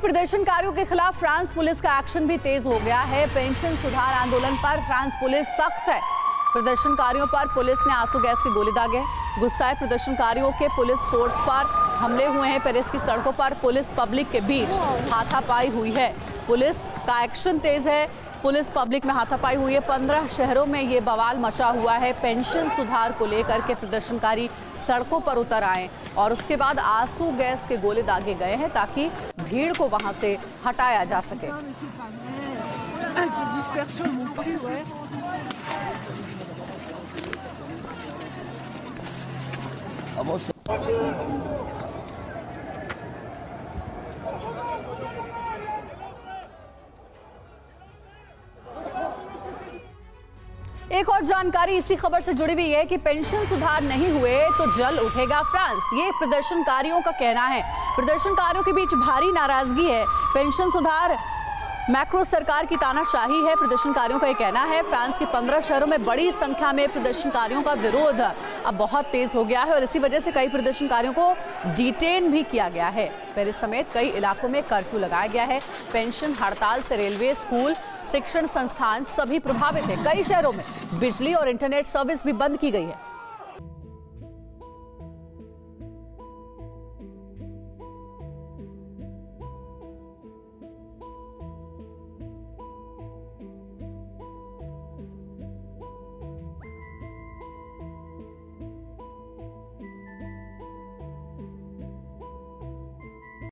प्रदर्शनकारियों के खिलाफ फ्रांस पुलिस का एक्शन भी तेज हो गया है। पेंशन सुधार आंदोलन पर फ्रांस पुलिस सख्त है। प्रदर्शनकारियों पर पुलिस ने आंसू गैस के गोले दागे। गुस्साए प्रदर्शनकारियों के पुलिस फोर्स पर हमले हुए हैं। पेरिस की सड़कों पर पुलिस पब्लिक के बीच हाथापाई हुई है। पुलिस का एक्शन तेज है। पुलिस पब्लिक में हाथापाई हुई है। 15 शहरों में ये बवाल मचा हुआ है। पेंशन सुधार को लेकर के प्रदर्शनकारी सड़कों पर उतर आए और उसके बाद आंसू गैस के गोले दागे गए हैं ताकि भीड़ को वहां से हटाया जा सके। एक और जानकारी इसी खबर से जुड़ी हुई है कि पेंशन सुधार नहीं हुए तो जल उठेगा फ्रांस। ये प्रदर्शनकारियों का कहना है। प्रदर्शनकारियों के बीच भारी नाराजगी है। पेंशन सुधार मैक्रो सरकार की तानाशाही है, प्रदर्शनकारियों का ये कहना है। फ्रांस के 15 शहरों में बड़ी संख्या में प्रदर्शनकारियों का विरोध अब बहुत तेज हो गया है और इसी वजह से कई प्रदर्शनकारियों को डिटेन भी किया गया है। पेरिस समेत कई इलाकों में कर्फ्यू लगाया गया है। पेंशन हड़ताल से रेलवे, स्कूल, शिक्षण संस्थान सभी प्रभावित है। कई शहरों में बिजली और इंटरनेट सर्विस भी बंद की गई है।